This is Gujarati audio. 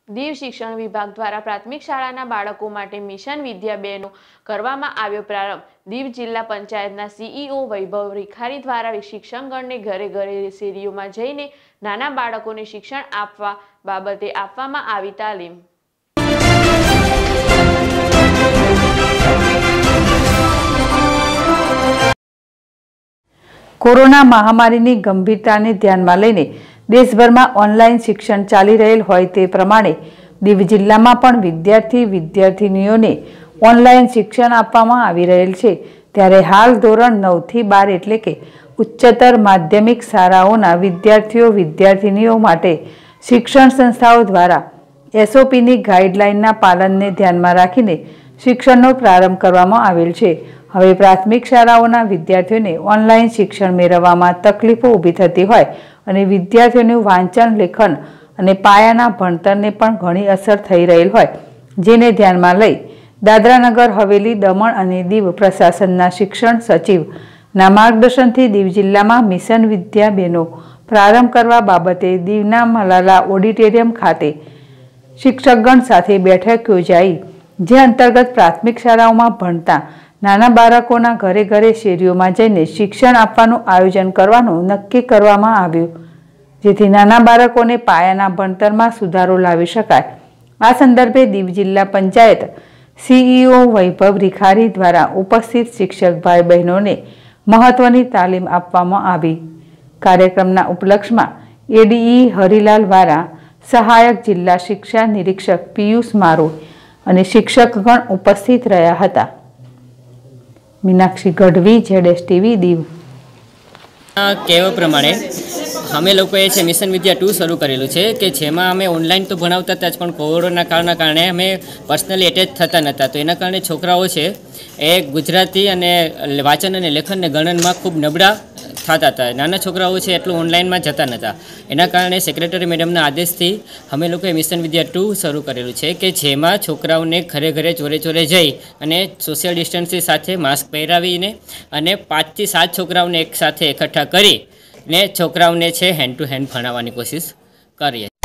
દીવ શિક્ષણ વિભાગ દ્વારા પ્રાથમિક શાળાના બાળકો માટે મિશન વિદ્યા 2નો કરવામાં આવ્યો પ્રારંભ। દીવ જિલ્લા પંચાયતના સીઈઓ વૈભવ રીખારી દ્વારા શિક્ષકગણને ઘરે ઘરે શેરીઓમાં જઈને નાના બાળકોને શિક્ષણ આપવા બાબતે આપવામાં આવી તાલીમ। कोरोना महामारीની ગંભીરતાને ધ્યાનમાં લઈને દેશભરમાં ઓનલાઈન શિક્ષણ ચાલી રહેલ હોય તે પ્રમાણે દીવ જિલ્લામાં પણ વિદ્યાર્થીઓને ઓનલાઈન શિક્ષણ આપવામાં આવી રહેલ છે। ત્યારે હાલ ધોરણ 9 થી 12 એટલે કે ઉચ્ચતર માધ્યમિક શાળાઓના વિદ્યાર્થીઓ માટે શિક્ષણ સંસ્થાઓ દ્વારા એસઓપીની ગાઈડલાઈનના પાલનને ધ્યાનમાં રાખીને શિક્ષણનો પ્રારંભ કરવામાં આવેલ છે। હવે પ્રાથમિક શાળાઓના વિદ્યાર્થીઓને ઓનલાઈન શિક્ષણ મેળવવામાં તકલીફો ઊભી થતી હોય અને વિદ્યાર્થીઓનું વાંચન લેખન અને પાયાના ભણતરને પણ ઘણી અસર થઈ રહેલ હોય, જેને ધ્યાનમાં લઈ દાદરાનગર હવેલી, દમણ અને દીવ પ્રશાસનના શિક્ષણ સચિવના માર્ગદર્શનથી દીવ જિલ્લામાં મિશન વિદ્યા 2નો પ્રારંભ કરવા બાબતે દીવના મલાલા ઓડિટોરિયમ ખાતે શિક્ષકગણ સાથે બેઠક યોજાઈ, જે અંતર્ગત પ્રાથમિક શાળાઓમાં ભણતા નાના બાળકોના ઘરે ઘરે શેરીઓમાં જઈને શિક્ષણ આપવાનું આયોજન કરવાનું નક્કી કરવામાં આવ્યું, જેથી નાના બાળકોને પાયાના ભણતરમાં સુધારો લાવી શકાય। આ સંદર્ભે દીવ જિલ્લા પંચાયત સીઈઓ વૈભવ રીખારી દ્વારા ઉપસ્થિત શિક્ષક ભાઈ બહેનોને મહત્વની તાલીમ આપવામાં આવી। કાર્યક્રમના ઉપલક્ષમાં એડીઈ હરિલાલ વારા, સહાયક જિલ્લા શિક્ષા નિરીક્ષક પિયુષ મારોટ અને શિક્ષકગણ ઉપસ્થિત રહ્યા હતા। मीनाक्षी गढ़वी, ZSTV दीव। कहेवा प्रमाणे અમે લોકોએ છે મિશન વિદ્યા 2 શરૂ કરેલું છે કે જેમાં અમે ઓનલાઈન તો ભણાવતા હતા જ, પણ કોરોના કારણે અમે પર્સનલી એટેચ થતા નહોતા, તો એના કારણે છોકરાઓ છે એ ગુજરાતી અને વાંચન અને લેખન અને ગણનમાં ખૂબ નબળા થતા હતા। નાના છોકરાઓ છે એટલું ઓનલાઈનમાં જતા નહોતા, એના કારણે સેક્રેટરી મેડમના આદેશથી અમે લોકોએ મિશન વિદ્યા 2 શરૂ કરેલું છે કે જેમાં છોકરાઓને ઘરે ઘરે ચોરે જઈ અને સોશિયલ ડિસ્ટન્સની સાથે માસ્ક પહેરાવીને અને 5 થી 7 છોકરાઓને એક સાથે એકઠા કરી ને છોકરાઓને છે હેન્ડ ટુ હેન્ડ ભણાવવાની કોશિશ કરીએ।